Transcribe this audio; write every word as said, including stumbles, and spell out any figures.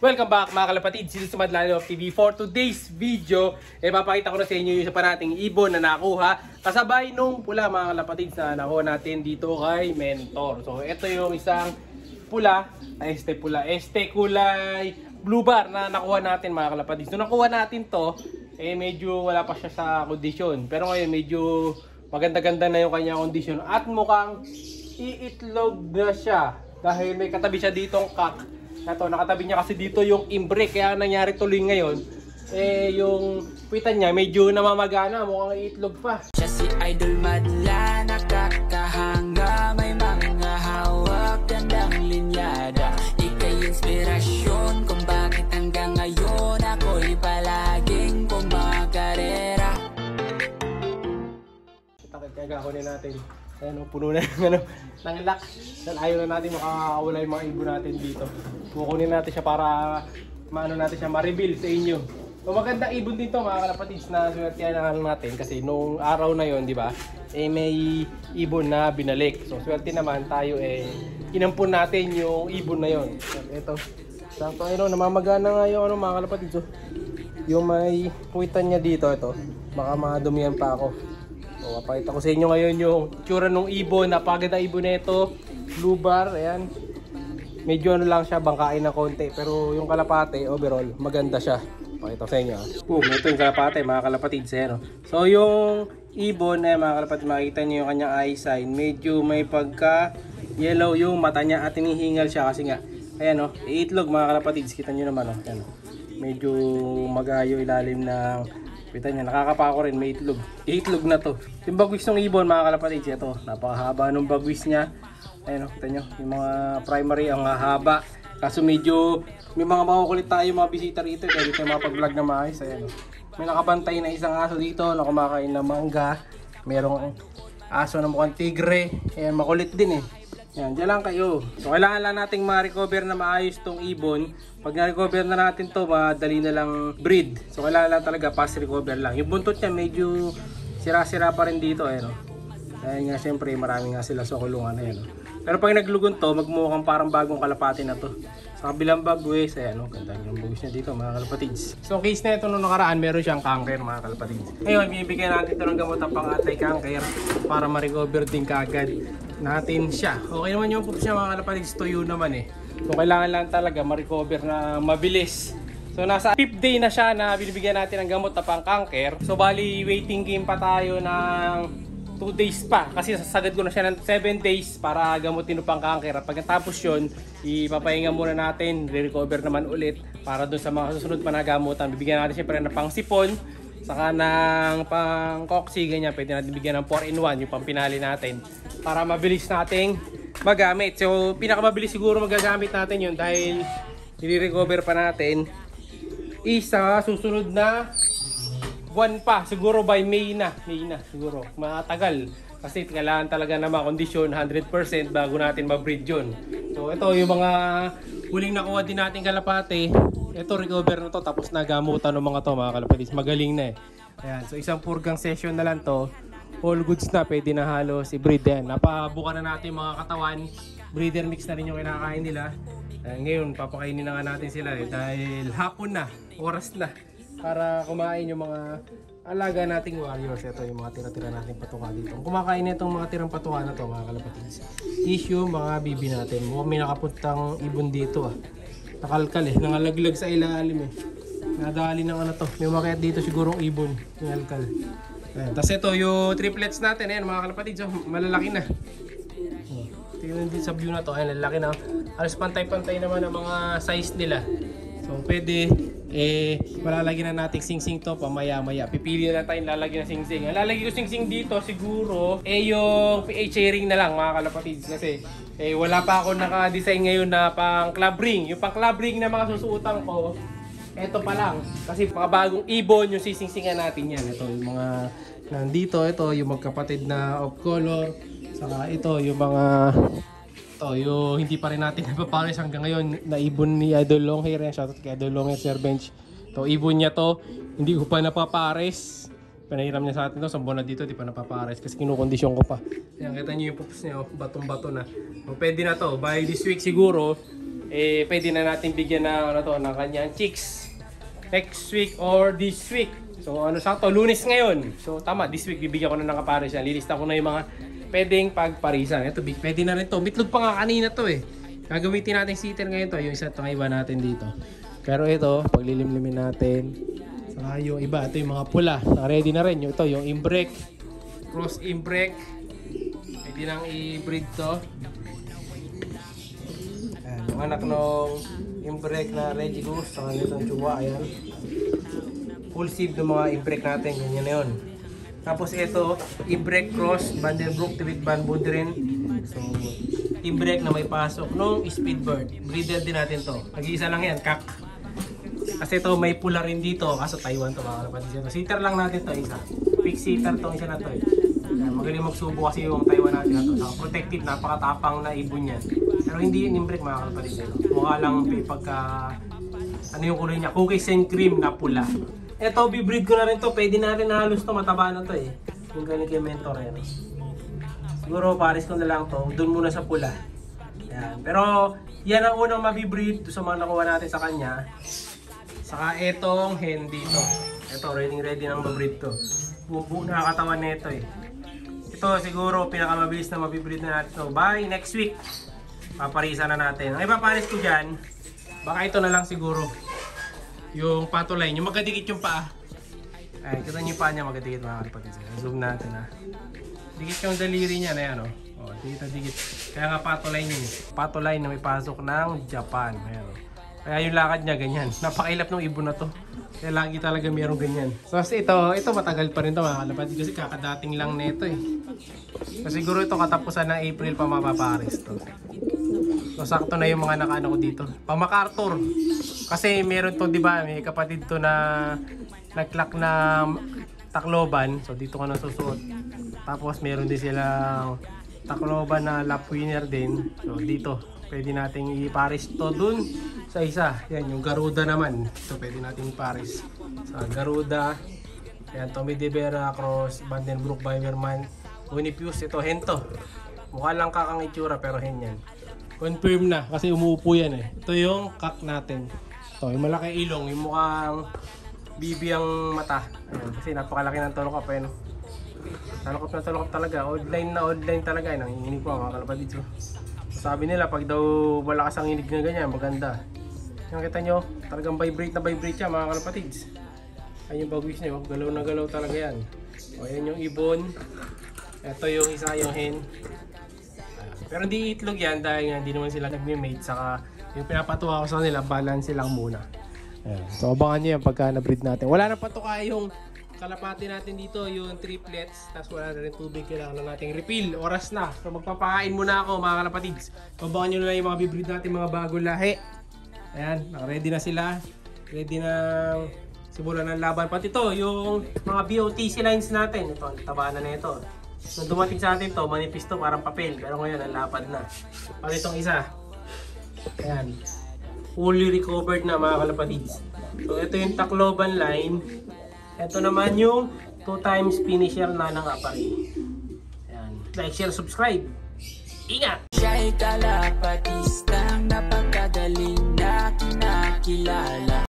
Welcome back mga kalapatid, this is Madlalo of T V. For today's video, eh, papakita ko na sa inyo yung isa pa nating ibon na nakuha kasabay nung pula mga kalapatid na nakuha natin dito kay Mentor. So ito yung isang pula, este pula, este kulay blue bar na nakuha natin mga kalapatid. So nakuha natin to, eh medyo wala pa siya sa kondisyon. Pero ngayon medyo maganda-ganda na yung kanyang kondisyon at mukhang iitlog na siya dahil may katabi siya ditong kak. Ito, nakatabi niya kasi dito yung imbrick, kaya nangyari tuloy ngayon eh yung pitan niya medyo namamagana, mukhang iitlog pa. Siya si Idol Madla, nakakahanga, may mga hawak, gandang linyada. Ika'y inspirasyon kung bakit hanggang ngayon ako'y palaging pumakarera. Kagakunin natin. Ayan o, puno na ng ano, ng lock. Dahil ayaw na natin makakawala yung mga ibon natin dito. Kukunin natin siya para maano natin siya, ma-reveal sa inyo. So magandang ibon dito mga kalapatids na swertihan natin kasi nung araw na yon, di ba? Eh may ibon na binalik. So swerte naman tayo eh inampun natin yung ibon na yon. Ito. Sakto ayun, namamagana nga yung ano mga kalapatids. So, yung may kuwitan niya dito, ito. Baka madumihan pa ako. So, papakita ko sa inyo ngayon yung tsura ng ibon. Napaganda ibon na ito. Blue bar, ayan. Medyo ano lang siya, bangkain na konti. Pero yung kalapate, overall, maganda siya. Pakita ko sa inyo. Boom, ito yung kalapate, mga kalapatid. Ayan, so yung ibon, eh, mga kalapatid, makikita niyo yung kanyang eye sign. Medyo may pagka yellow yung mata niya at hinihingal siya kasi nga. Ayan o, oh, iitlog mga kalapatid. Kita nyo naman o. Oh. Ayan, medyo magayo ilalim ng kita niya, nakakapako rin, may itlog. Itlog na to. Yung bagwis ng ibon mga kalapatid, ito, napakahaba ng bagwis niya. Ayun, kita nyo, yung mga primary ang haba. Kaso medyo, may mga makukulit tayo mga bisita rito, kaya dito yung mga pag-vlog na maayos. Ayun, may nakabantay na isang aso dito na kumakain ng mangga. Merong aso na mukhang tigre. Ayan, makulit din eh. Yan, dyan lang kayo. So kailangan lang nating ma-recover na maayos tong ibon. Pag na-recover na natin to, madali na lang breed. So kailangan lang talaga fast recover lang. Yung buntot niya medyo sira-sira pa rin dito eh, no? Dahil nga syempre marami nga sila sa kulungan eh, no? Pero pag naglugon to, magmukhang parang bagong kalapati na to. Sa kabilang bagwes, ayan, no? Ganda yung bagwes niya dito mga kalapatids. So case na ito nung nakaraan, meron siyang cancer mga kalapatids. Ngayon, bibigyan natin ito ng gamot ang pang-atay cancer para ma-recover din kaagad natin siya. Okay naman yung pups niya mga kalapatids, tuyo naman eh. So kailangan lang talaga ma-recover na mabilis. So nasa fifth day na siya na binibigyan natin ng gamot na pang-cancer. So bali waiting game pa tayo ng two days pa kasi sasagad ko na siya ng seven days para gamutin yung pang-cancer. At pagkatapos yun, ipapahinga muna natin, re-recover naman ulit para dun sa mga susunod pa na gamutan. Bibigyan natin siyempre ng pang-sipon, saka ng pang-coxy, ganyan. Pwede natin bigyan ng four in one, yung pang-pinali natin para mabilis nating magamit. So pinakamabilis siguro magagamit natin yun dahil i-recover pa natin isa susunod na buwan pa, siguro by May na, May na siguro, matagal kasi kailangan talaga na makondisyon one hundred percent bago natin ma-breed yun. So ito yung mga huling nakuha din natin kalapate, ito recover na to tapos nagamutan ng mga to mga kalapatis, magaling na eh. Ayan, so isang purgang session na lang to, all goods na, pwede na halos i-breed yan. Napabukan na natin mga katawan, breeder mix na rin yung kinakain nila. Ayan, ngayon papakainin na nga natin sila eh, dahil hapon na, oras na para kumain yung mga alaga nating warriors. Ito yung mga tira-tira nating patuka dito. Kung kumakain na itong mga tirang patuka na to mga kalapatids, issue mga bibi natin. Mukhang may nakapuntang ibon dito ah. Nakalkal eh, nangalaglag sa ilalim eh. Nadali ng ano to, may umakyat dito sigurong ibon, nangalkal. Tapos ito yung triplets natin, ayan mga kalapatids, oh, malalaki na. Oh, tingnan din sa view na to, ayan lalaki na. Alas pantay-pantay naman ang mga size nila. So pwede eh malalagyan na natin sing-sing to pamaya-maya. Pipili na tayo lalagyan ng sing-sing. Ang lalagyan ko sing-sing dito siguro eh yung P H A ring na lang mga kalapatids kasi eh wala pa ako naka-design ngayon na pang club ring. Yung pang club ring na mga susuotan ko, eto pa lang. Kasi mga bagong ibon yung sising-singan natin yan. Ito yung mga nandito, ito yung magkapatid na off color. Saka ito yung mga ito, yung hindi pa rin natin napapares hanggang ngayon na ibon ni Idol Longhair. Shoutout kay Idol Longhair Sir Bench. Ito, ibon niya to, hindi ko pa napapares. Pinahiram niya sa atin to, sambo na dito, di pa napapares kasi kinukondisyon ko pa. Ayan, kita niyo yung pups niya, oh, batong-bato na. So, pwede na to, by this week siguro, eh pwede na natin bigyan na ano to, ng kanyang chicks next week or this week. So ano sakto, Lunes ngayon. So tama, this week bibigyan ko na ng kapares yan. Lilista ko na yung mga pwedeng pagparisan. Ito big, pwede na rin to. Mitlog pa nga kanina to eh. Gagamitin natin sitter ngayon to, yung isa itong iba natin dito. Pero ito, paglilimlimin natin. Saka yung iba, ito yung mga pula. Ready na rin. Yung ito, yung imbrek. Cross imbrek. Pwede nang i-breed to. Ayan, yung anak nung imbrek na Reggie Goose. Saka nitong tsuwa, ayan. Full sieve ng mga imbrek natin. Ganyan na yun. Tapos ito, imbrek cross, Vandenbroek with Van Booderen. So, imbrek na may pasok nung Speedbird. Breeder din natin to. Nag-iisa lang yan, kak. Kasi ito may pula rin dito, kaso Taiwan to mga kapatid. Sitter lang natin to isa. Fixed sitter to isa na to eh. Magaling magsubo kasi yung Taiwan natin na to. Saka protective, napakatapang na ibon yan. Pero hindi yun imbrek mga kapatid. Mukha lang pagka, ano yung kulay niya, cookies and cream na pula. Ito, bibreed ko na rin to. Pwede na rin halos to. Mataba na to eh. Yung ganun kay mentor yan. Siguro, pares ko na lang to. Doon muna sa pula. Yan. Pero, yan ang unang mabibreed sa mga nakuha natin sa kanya. Saka itong hen dito. Ito, ready ready nang mabreed to. Bubu na katawan nito eh. Ito, siguro, pinakamabilis na mabibreed na natin to. By next week, paparisan na natin. Ang ipaparis ko dyan, baka ito na lang siguro. Yung patuline, yung magkadikit yung paa. Ay, kita niyo yung paa niya magkadikit mga kapatid. Zoom natin ha. Dikit yung daliri niya na yan o. Oh. Oh, dikit na dikit. Kaya nga patuline yun. Patuline na may pasok ng Japan. Ayan, oh. Kaya yung lakad niya ganyan. Napakailap ng ibon na to. Kaya lagi talaga mayroong ganyan. So kasi ito, ito matagal pa rin to mga kapatid. Kasi kakadating lang nito eh. So siguro ito katapusan ng April pa mapapares to. So sakto na yung mga nakaano ko dito. Pang MacArthur. Kasi meron to, 'di ba? May kapatid to na nag-clock na Tacloban. So dito ko na susuot. Tapos meron din silang Tacloban na lap winner din. So dito, pwede nating i-pares to dun sa isa. Yan, yung Garuda naman. Ito pwede nating i-pares. Sa Garuda. Yan, Tommy De Vera, Cross, Vandenbroek, Biverman, Unipius. Ito, hen to. Mukha lang kakang itsura pero hen yan. Confirm na kasi umuupo yan eh. Ito yung kak natin. Ito, yung malaki ilong, yung mukhang bibi ang mata. Ayan, kasi napakalaki ng tulok pa yun. Talokop na talokop talaga. Oddline na oddline talaga. Nanginginig ko mga kalapatid. So, sabi nila pag daw malakas ang inig na ganyan, maganda. Yung kita nyo, talagang vibrate na vibrate siya mga kalapatids. Ayun yung bagwis nyo, galaw na galaw talaga yan. O ayan yung ibon. Ito yung isa yung hen. Pero hindi itlog yan dahil hindi naman sila nagme-mate. Saka yung pinapatuwa ko sa kanila, balance lang muna. Ayan. So abangan nyo yan pagka na-breed natin. Wala na patuka yung kalapati natin dito, yung triplets. Tapos wala na rin tubig, kailangan na nating refill. Oras na. So magpapakain muna ako mga kalapatids. Abangan nyo na yung mga bibreed natin, mga bagong lahi. Ayan, ready na sila. Ready na simulan ng laban. Pati ito, yung mga B O T C lines natin. Ito, taba na na ito. Nung dumating sa atin to, manipis to, parang papel. Pero ngayon, ang lapad na. Pati itong isa. Ayan. Fully recovered na mga kalapatids. So ito yung Tacloban line. Ito naman yung two times finisher na ng apari. Ayan. Like, share, subscribe. Ingat! Siya'y kalapatistang napakagaling na kinakilala.